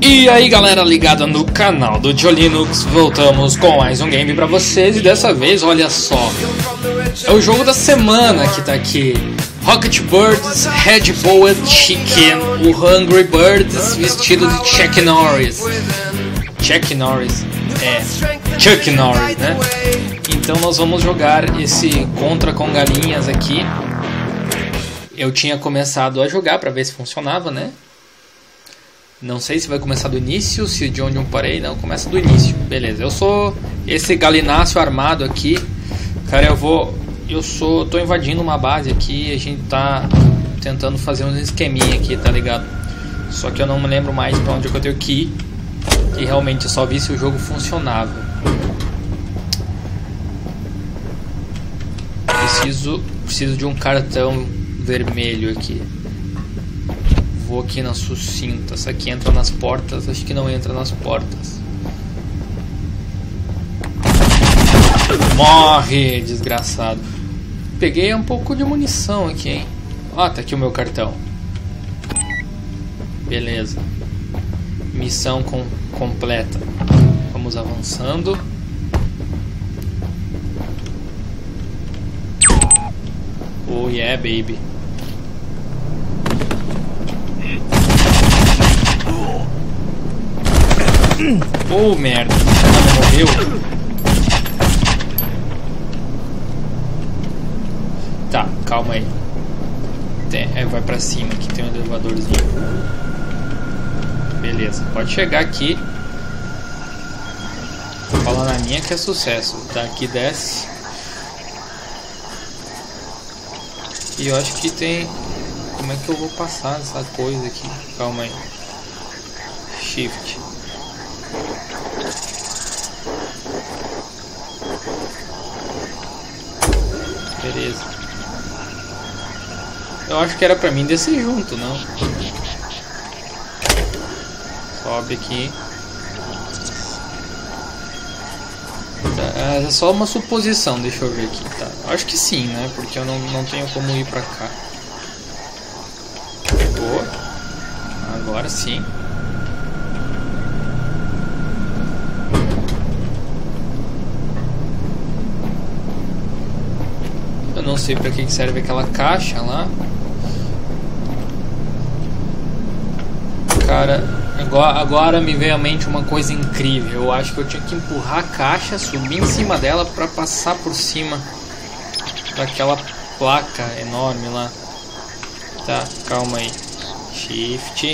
E aí galera ligada no canal do Jolinux, voltamos com mais um game pra vocês e dessa vez, olha só, é o jogo da semana que tá aqui. Rocket Birds Red Boiled Chicken, o Hungry Birds vestido de Chuck Norris. Chuck Norris, Chuck Norris, né? Então nós vamos jogar esse Contra com Galinhas aqui. Eu tinha começado a jogar pra ver se funcionava, né? Não sei se vai começar do início, se de onde eu parei, não, começa do início. Beleza, eu sou esse galináceo armado aqui. Cara, tô invadindo uma base aqui, a gente tá tentando fazer uns esqueminha aqui, tá ligado? Só que eu não me lembro mais pra onde eu tenho que ir. E realmente eu só vi se o jogo funcionava. Preciso de um cartão vermelho aqui. Vou aqui na sucinta. Essa aqui entra nas portas. Acho que não entra nas portas. Morre, desgraçado. Peguei um pouco de munição aqui, hein. Ó, tá aqui o meu cartão. Beleza. Missão completa. Vamos avançando. Oh yeah, baby. Oh merda, ela morreu. Tá, calma aí. Vai pra cima, aqui tem um elevadorzinho. Beleza, pode chegar aqui. Vou falar na minha que é sucesso. Tá, aqui desce. E eu acho que tem... Como é que eu vou passar essa coisa aqui? Calma aí. Shift. Beleza. Eu acho que era pra mim descer junto, não? Sobe aqui. Tá, é só uma suposição, deixa eu ver aqui, tá? Acho que sim, né? Porque eu não tenho como ir pra cá. Boa. Agora sim. Eu não sei pra que serve aquela caixa lá. Cara, agora me veio à mente uma coisa incrível. Eu acho que eu tinha que empurrar a caixa, subir em cima dela pra passar por cima daquela placa enorme lá. Tá, calma aí. Shift.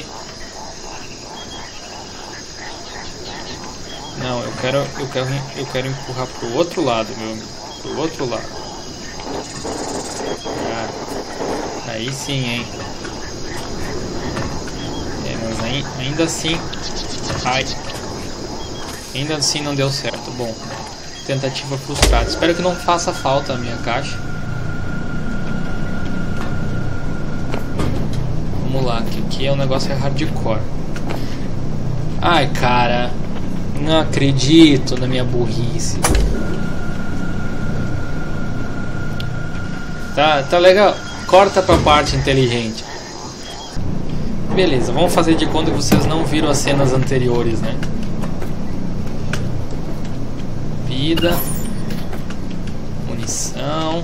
Não, eu quero empurrar pro outro lado, meu amigo. Pro outro lado. Ah, aí sim, hein. Mas ainda assim... Ai. Ainda assim não deu certo. Bom, tentativa frustrada. Espero que não faça falta a minha caixa. Vamos lá, que aqui é um negócio hardcore. Ai, cara. Não acredito na minha burrice. Tá legal. Corta pra parte inteligente. Beleza, vamos fazer de conta que vocês não viram as cenas anteriores, né? Vida. Munição.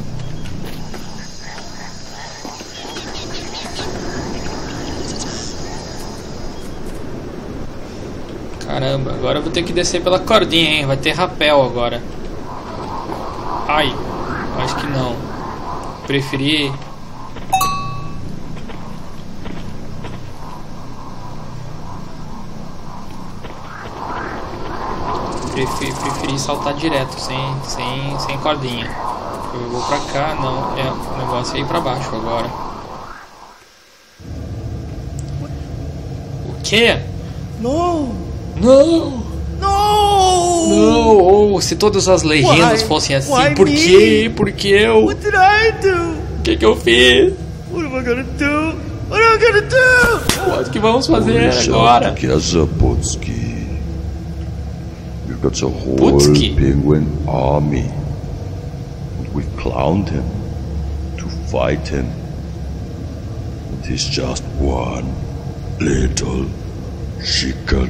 Caramba, agora eu vou ter que descer pela cordinha, hein? Vai ter rapel agora. Ai, acho que não. Preferi saltar direto, sem cordinha. Eu vou pra cá, não. O negócio é ir pra baixo agora. O quê? Não! Não! Não! Não! Oh, se todas as legendas fossem assim, por quê? Por que eu? What did I do? O que eu fiz? What am I gonna do? What am I gonna do? O que vamos fazer agora? Putsky. We've got a whole Putsky? penguin army. And we've clowned him to fight him. And he's just one little chicken.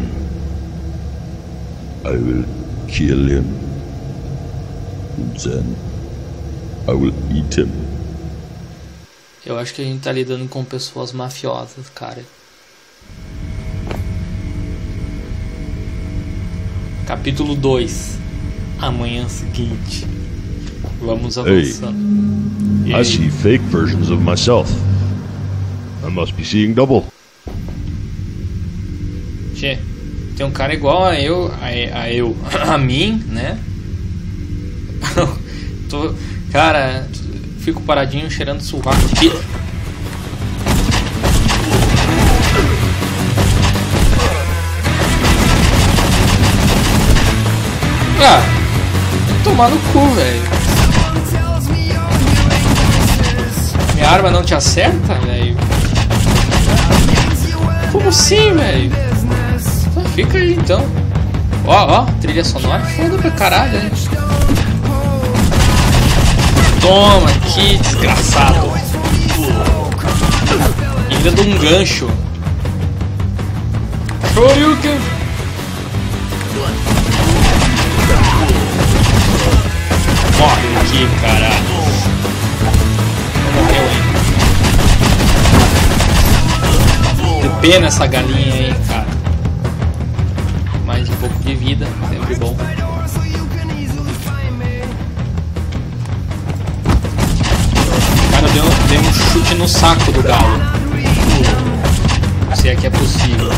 I will kill him. And then I will eat him. Eu acho que a gente tá lidando com pessoas mafiosas, cara. Capítulo 2. Amanhã seguinte. Vamos avançando. I see fake versions of myself. I must be seeing double. Tchê, tem um cara igual a mim, né? Cara, fico paradinho cheirando sovaco aqui. Ah, tomar no cu, velho. Minha arma não te acerta, velho? Como assim, velho? Fica aí então. Ó, trilha sonora foda pra caralho, hein? Toma aqui, desgraçado. Ainda de um gancho. Shoryuken. Morre aqui, caralho. Morreu, hein? Que pena essa galinha aí, cara. Mais um pouco de vida, sempre bom. Cara, deu um chute no saco do galo. Se é que é possível.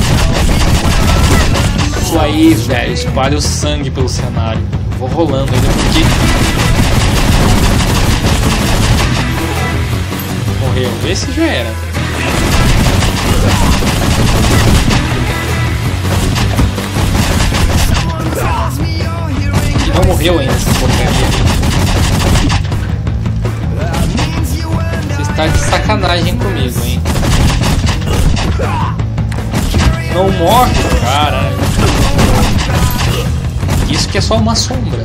Isso aí, velho. Espalha o sangue pelo cenário. Vou rolando ainda porque... Morreu. Esse já era. E não morreu ainda essa porcaria. Você está de sacanagem comigo, hein? Não morre, cara. Isso que é só uma sombra.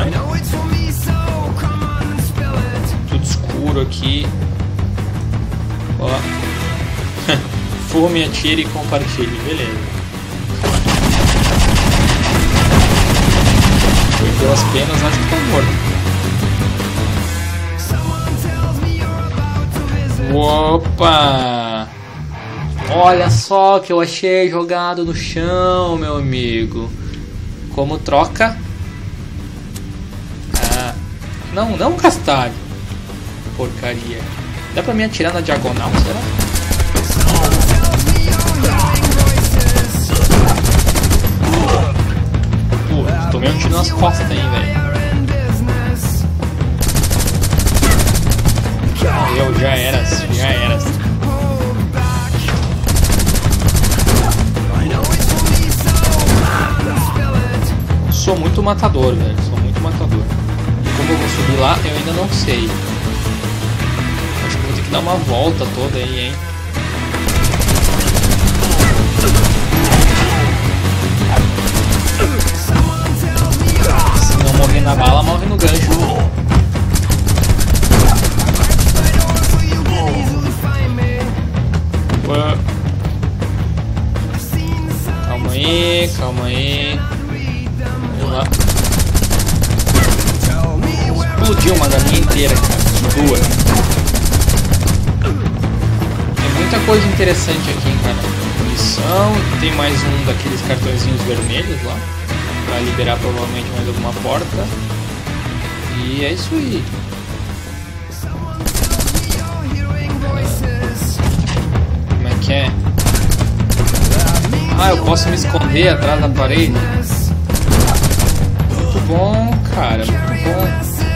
Tudo escuro aqui. Ó. Fume, atire e compartilhe. Beleza. Perdeu as penas, acho que tá morto. Opa! Olha só que eu achei jogado no chão, meu amigo. Como troca? Ah, não castalho. Porcaria. Dá pra me atirar na diagonal, será? Tomei um tiro nas costas aí, velho. Eu já era. Sou muito matador, velho. Como eu vou subir lá, eu ainda não sei. Acho que vou ter que dar uma volta toda aí, hein. Se não morrer na bala, morre no gancho. Calma aí. Vamos lá. Explodiu uma galinha inteira, cara. Duas. Tem muita coisa interessante aqui, cara. Munição. Tem mais um daqueles cartõezinhos vermelhos lá. Pra liberar provavelmente mais alguma porta. E é isso aí. Como é que é? Ah, eu posso me esconder atrás da parede? Muito bom, cara. Muito bom.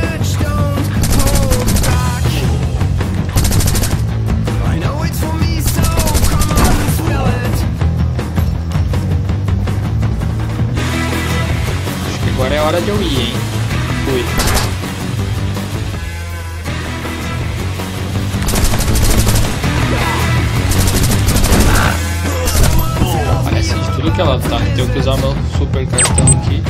Acho que agora é hora de eu ir, hein? Fui. Parece de tudo que ela tá. Tenho que usar meu super cartão aqui.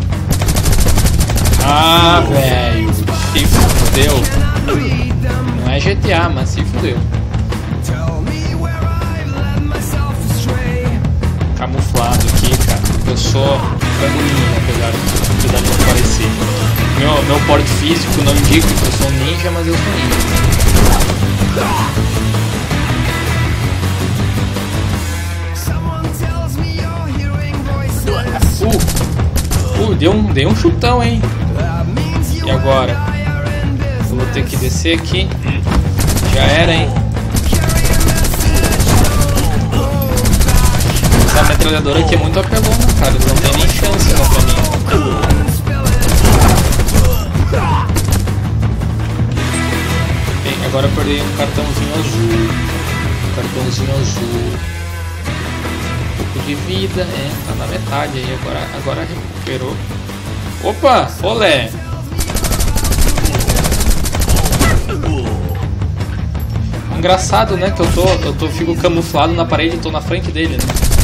Ah, velho. Se fudeu. Não é GTA, mas se fudeu. Camuflado aqui, cara. Eu sou banguinho, apesar de não parecer. Meu porte físico não indica que eu sou um ninja, mas eu sou ninja. Deu um chutão, hein? E agora? Eu vou ter que descer aqui. Já era, hein? Essa metralhadora aqui é muito apelona, cara. Eles não tem nem chance, né, pra mim. Bem, agora eu perdi um cartãozinho azul. Um pouco de vida, tá na metade aí. Agora recuperou. Opa! Olé! Engraçado, né? Que eu fico camuflado na parede e tô na frente dele, né?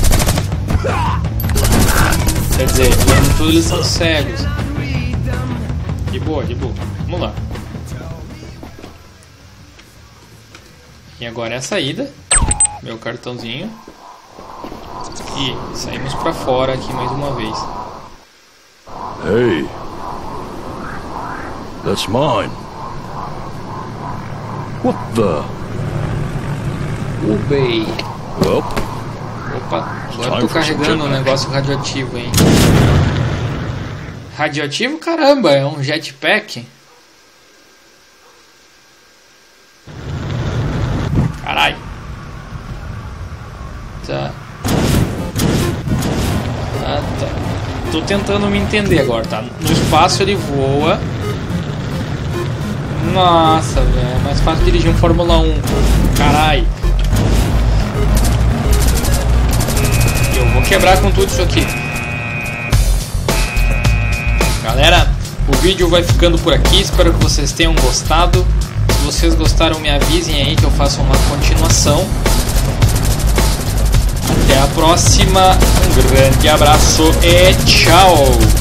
Quer dizer, durante tudo eles são cegos. De boa. Vamos lá. E agora é a saída. Meu cartãozinho. E saímos pra fora aqui mais uma vez. Hey. That's mine. What the? Ubei. Well, Opa, agora eu tô carregando um negócio radioativo, hein? Radioativo? Caramba, é um jetpack. Caralho. Tá. Ah, tá. Tô tentando me entender agora, tá? No espaço ele voa. Nossa, velho, é mais fácil dirigir um Fórmula 1. Caralho. Eu vou quebrar com tudo isso aqui. Galera, o vídeo vai ficando por aqui. Espero que vocês tenham gostado. Se vocês gostaram, me avisem aí que eu faço uma continuação. Até a próxima. Um grande abraço e tchau.